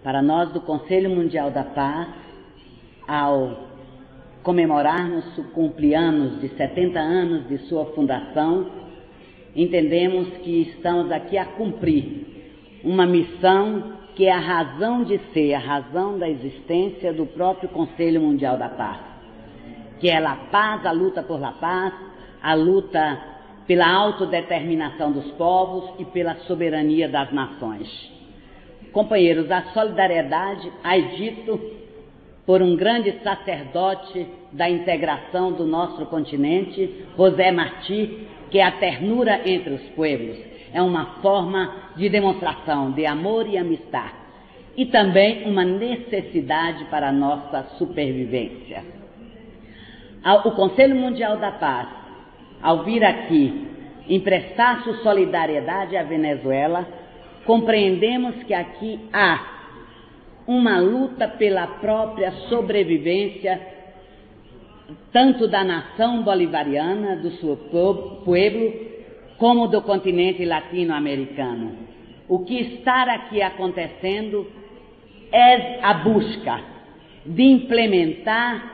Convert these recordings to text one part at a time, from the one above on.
Para nós do Conselho Mundial da Paz, ao comemorarmos o cumpleanos de 70 anos de sua fundação, entendemos que estamos aqui a cumprir uma missão que é a razão de ser, a razão da existência do próprio Conselho Mundial da Paz, que é a paz, a luta por la paz, a luta pela autodeterminação dos povos e pela soberania das nações. Companheiros, a solidariedade é dito por um grande sacerdote da integração do nosso continente, José Martí, que é a ternura entre os pueblos. É uma forma de demonstração de amor e amistade e também uma necessidade para a nossa supervivência. O Conselho Mundial da Paz, ao vir aqui emprestar sua solidariedade à Venezuela, compreendemos que aqui há uma luta pela própria sobrevivência, tanto da nação bolivariana, do seu pueblo, como do continente latino-americano. O que está aqui acontecendo é a busca de implementar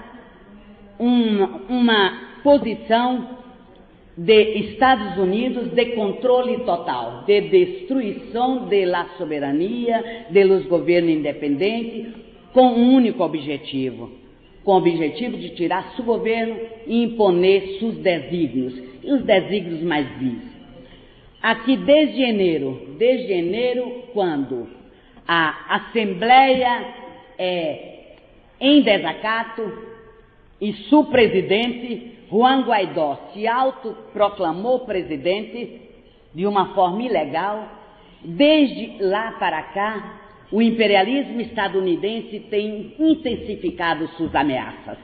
uma posição de Estados Unidos de controle total, de destruição da soberania, dos governos independentes, com um único objetivo, com o objetivo de tirar seu governo e imponer seus desígnios, e os desígnios mais vis. Aqui desde janeiro, quando a Assembleia é em desacato e seu presidente, Juan Guaidó, se autoproclamou presidente de uma forma ilegal, desde lá para cá, o imperialismo estadunidense tem intensificado suas ameaças,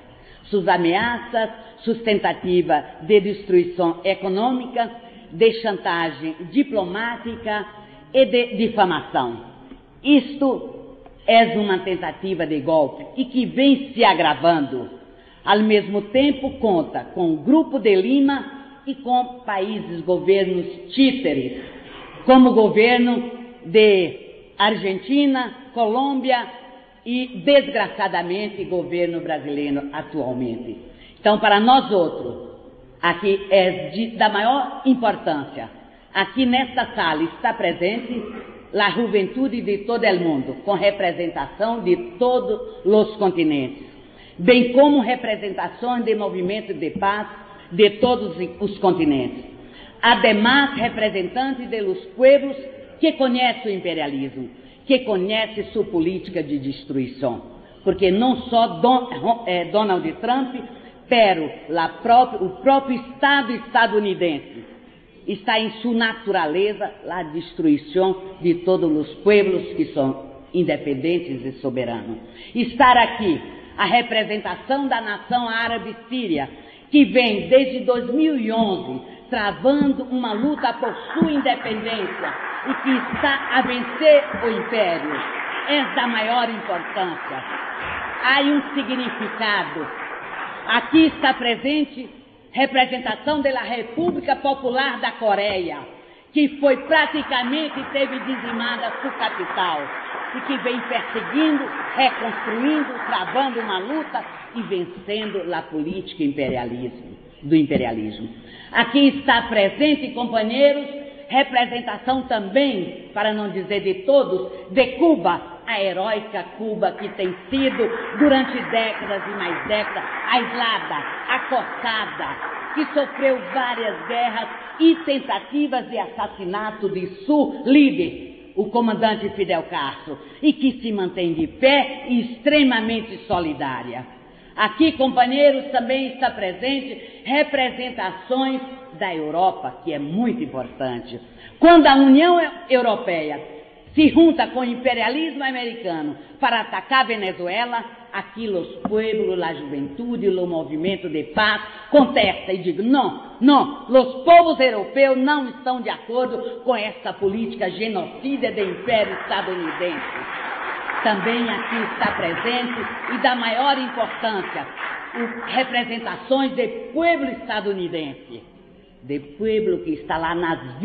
suas tentativas de destruição econômica, de chantagem diplomática e de difamação. Isto é uma tentativa de golpe e que vem se agravando. Ao mesmo tempo, conta com o Grupo de Lima e com governos títeres, como o governo de Argentina, Colômbia e, desgraçadamente, governo brasileiro atualmente. Então, para nós outros, aqui é da maior importância. Aqui nesta sala está presente a juventude de todo o mundo, com representação de todos os continentes, bem como representações de movimentos de paz de todos os continentes. Ademais, representantes dos pueblos que conhecem o imperialismo, que conhecem sua política de destruição, porque não só Donald Trump, pero o próprio Estado estadunidense está em sua natureza a destruição de todos os pueblos que são independentes e soberanos. Estar aqui a representação da nação árabe síria, que vem desde 2011 travando uma luta por sua independência e que está a vencer o império, é da maior importância. Há um significado. Aqui está presente representação da República Popular da Coreia, que teve dizimada sua capital e que vem perseguindo, reconstruindo, travando uma luta e vencendo a política do imperialismo. Aqui está presente, companheiros, representação também, para não dizer de todos, de Cuba, a heróica Cuba que tem sido, durante décadas e mais décadas, aislada, acossada, que sofreu várias guerras e tentativas de assassinato de seu líder, o comandante Fidel Castro, e que se mantém de pé e extremamente solidária. Aqui, companheiros, também está presente representações da Europa, que é muito importante. Quando a União Europeia se junta com o imperialismo americano para atacar a Venezuela, aqui os pueblos, a juventude, o movimento de paz contesta e diz: não, os povos europeus não estão de acordo com essa política genocida do império estadunidense. Também aqui está presente e da maior importância representações do povo estadunidense, de pueblo que está lá nas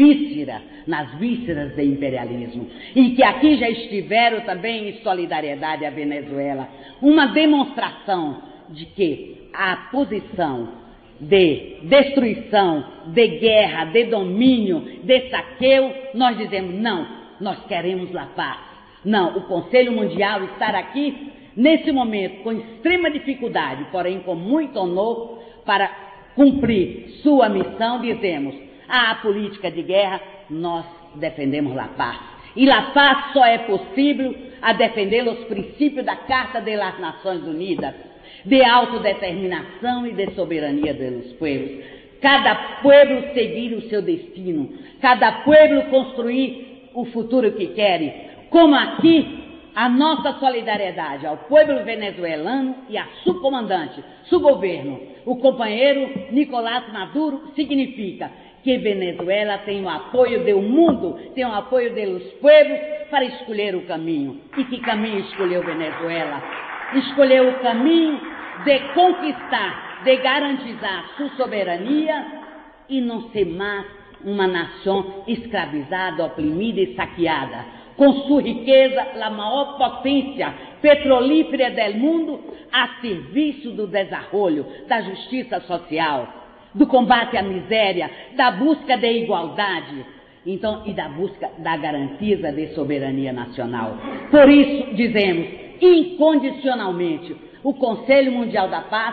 vísceras do imperialismo, e que aqui já estiveram também em solidariedade à Venezuela, uma demonstração de que a posição de destruição, de guerra, de domínio, de saqueio, nós dizemos não, nós queremos a paz. Não, o Conselho Mundial estar aqui, nesse momento, com extrema dificuldade, porém com muito honor, para cumprir sua missão, dizemos, a política de guerra, nós defendemos a paz. E a paz só é possível a defender os princípios da Carta das Nações Unidas, de autodeterminação e de soberania dos povos. Cada povo seguir o seu destino, cada povo construir o futuro que quer, como aqui a nossa solidariedade ao povo venezuelano e a seu comandante, seu governo, o companheiro Nicolás Maduro, significa que Venezuela tem o apoio do mundo, tem o apoio dos povos para escolher o caminho. E que caminho escolheu Venezuela? Escolheu o caminho de conquistar, de garantizar sua soberania e não ser mais uma nação escravizada, oprimida e saqueada, com sua riqueza, a maior potência petrolífera do mundo, a serviço do desenvolvimento, da justiça social, do combate à miséria, da busca de igualdade, então, e da busca da garantia de soberania nacional. Por isso, dizemos, incondicionalmente, o Conselho Mundial da Paz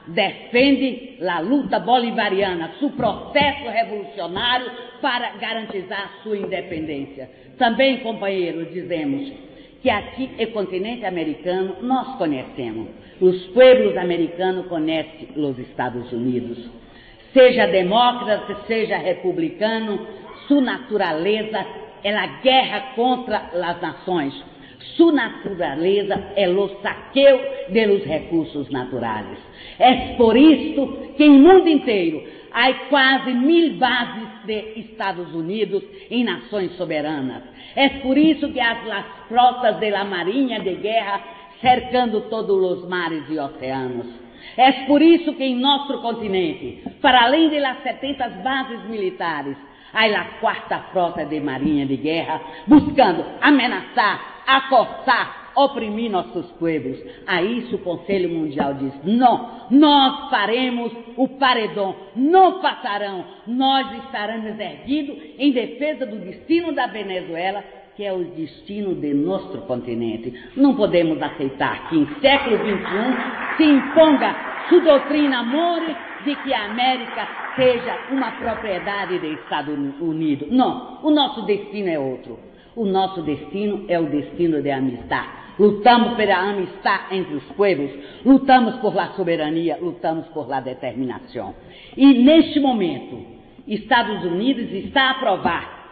defende a luta bolivariana, seu processo revolucionário para garantizar sua independência. Também, companheiros, dizemos que aqui no continente americano nós conhecemos, os povos americanos conhecem os Estados Unidos. Seja democrata, seja republicano, sua natureza é a guerra contra as nações. Sua natureza é o saqueio dos recursos naturais. É por isso que em mundo inteiro há quase 1000 bases de Estados Unidos em nações soberanas. É por isso que há as frotas da marinha de guerra cercando todos os mares e oceanos. É por isso que em nosso continente, para além de las 70 bases militares, há a 4ª frota de marinha de guerra buscando ameaçar, acosar, oprimir nossos povos. A isso o Conselho Mundial diz, não, nós faremos o paredão, não passarão, nós estaremos erguidos em defesa do destino da Venezuela, que é o destino de nosso continente. Não podemos aceitar que em século XXI se imponga sua doutrina amore de que a América seja uma propriedade dos Estados Unidos. Não, o nosso destino é outro. O nosso destino é o destino de amistade. Lutamos pela amistade entre os povos, lutamos por la soberania, lutamos por la determinação. E neste momento, Estados Unidos está a provar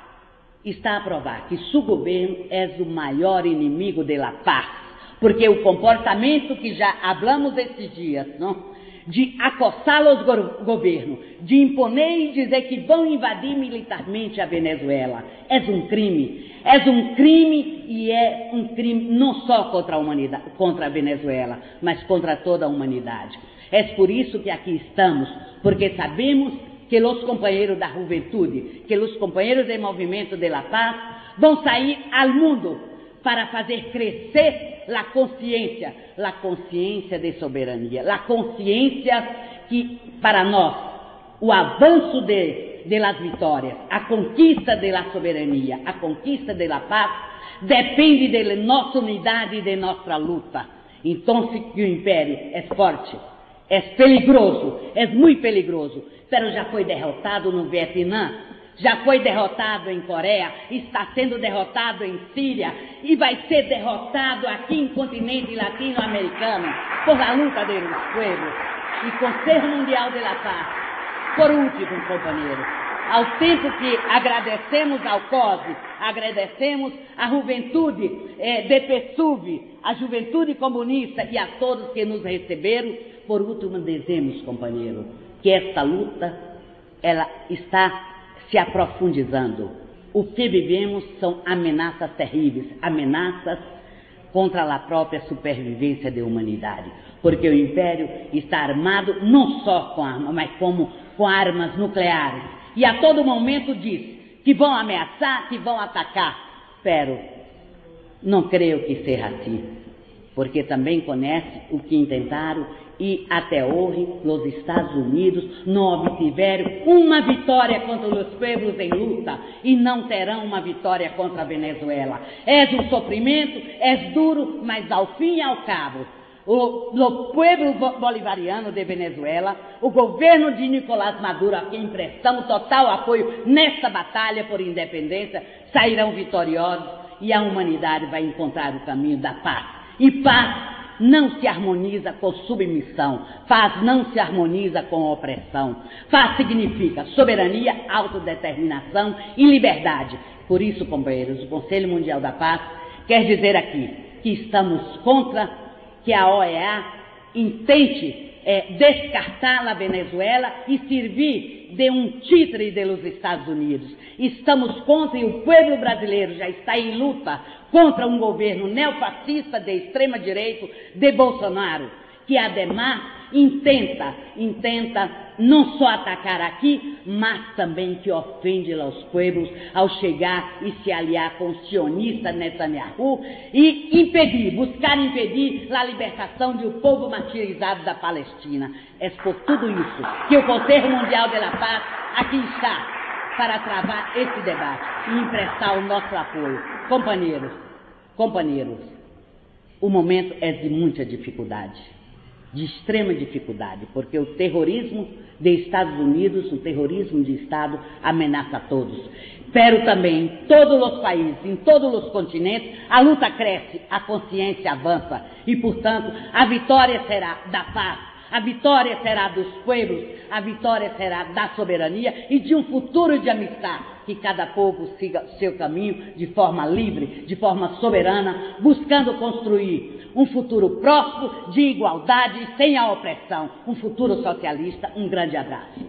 que seu governo é o maior inimigo da paz, porque o comportamento que já falamos esses dias, não? De acossar os governos, de imponer e dizer que vão invadir militarmente a Venezuela, é um crime e é um crime não só contra a humanidade, contra a Venezuela, mas contra toda a humanidade. É por isso que aqui estamos, porque sabemos que os companheiros da juventude, que os companheiros do movimento de la paz vão sair ao mundo para fazer crescer a consciência de soberania, a consciência que para nós o avanço de las vitórias, a conquista de la soberania, a conquista de la paz depende de nossa unidade e de nossa luta. Então, que o império é forte, é peligroso, é muito peligroso, mas já foi derrotado no Vietnã, já foi derrotado em Coreia, está sendo derrotado em Síria e vai ser derrotado aqui no continente latino-americano por a luta dos povos e Conselho Mundial de la Paz. Por último, companheiro, ao tempo que agradecemos ao COSE, agradecemos à juventude de PSUV, à juventude comunista e a todos que nos receberam, por último dizemos, companheiro, que esta luta ela está se aprofundizando. O que vivemos são ameaças terríveis, ameaças contra a própria supervivência da humanidade, porque o Império está armado não só com armas, mas como com armas nucleares. e a todo momento diz que vão ameaçar, que vão atacar. Pero não creio que seja assim, porque também conhece o que intentaram e até hoje os Estados Unidos não obtiveram uma vitória contra os povos em luta e não terão uma vitória contra a Venezuela. É um sofrimento, é duro, mas ao fim e ao cabo, o povo bolivariano de Venezuela, o governo de Nicolás Maduro, a quem prestamos total apoio nesta batalha por independência, sairão vitoriosos e a humanidade vai encontrar o caminho da paz. E paz não se harmoniza com submissão, paz não se harmoniza com opressão. Paz significa soberania, autodeterminação e liberdade. Por isso, companheiros, o Conselho Mundial da Paz quer dizer aqui que estamos contra que a OEA intente descartar a Venezuela e servir de um títere dos Estados Unidos. Estamos contra, e o povo brasileiro já está em luta contra um governo neofascista de extrema-direita de Bolsonaro, que ademais intenta não só atacar aqui, mas também que ofende aos povos ao chegar e se aliar com o sionista Netanyahu e buscar impedir a libertação do povo martirizado da Palestina. É por tudo isso que o Conselho Mundial da Paz aqui está para travar esse debate e emprestar o nosso apoio. Companheiros, o momento é de muita dificuldade, de extrema dificuldade, porque o terrorismo de Estados Unidos, o terrorismo de Estado, ameaça a todos. Pero também em todos os países, em todos os continentes, a luta cresce, a consciência avança e, portanto, a vitória será da paz, a vitória será dos povos, a vitória será da soberania e de um futuro de amistade, que cada povo siga seu caminho de forma livre, de forma soberana, buscando construir um futuro próspero, de igualdade, sem a opressão, um futuro socialista. Um grande abraço.